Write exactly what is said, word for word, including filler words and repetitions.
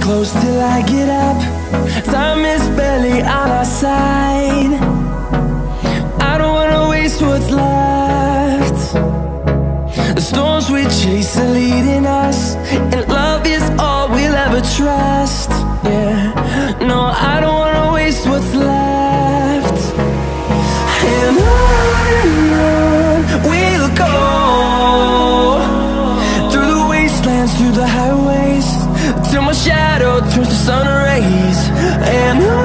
close till I get up. Time is barely on our side. I don't wanna waste what's left. The storms we chase are leading us, and love is all we'll ever trust. Yeah, no, I don't wanna waste what's left. And on and on we'll go, through the wastelands, through the highways, till my shadow turns to sun rays. And on